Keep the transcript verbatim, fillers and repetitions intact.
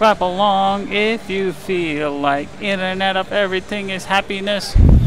Clap along if you feel like Internet of Everything is happiness.